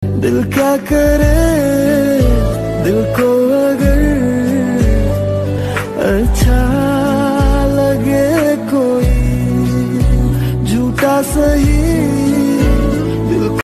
दिल क्या करे, दिल को अगर अच्छा लगे कोई, झूठा सही